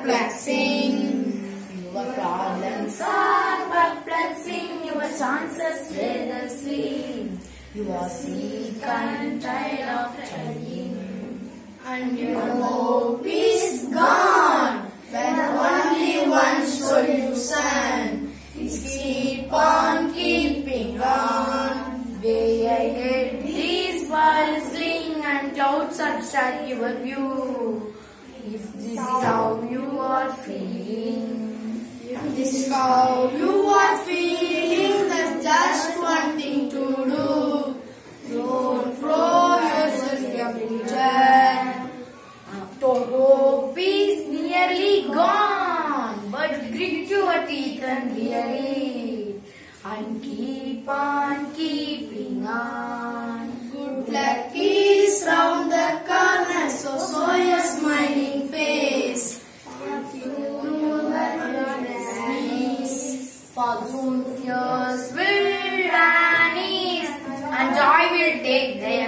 perplexing. Your problems are perplexing, your chances rather slim. You are sick and tired of trying, and your hope is gone. When only one solution is keep on keeping on. Way ahead, these walls sling and clouds obstruct your view. If this is how you are feeling, if this is how you are feeling, there's just one thing to do. Don't throw yourself your future. Don't hope is nearly gone, but grit your teeth and bear it, and keep on keeping on. Good luck is round the corner, so show your smiling face. For soon fears will vanish, and joy will take their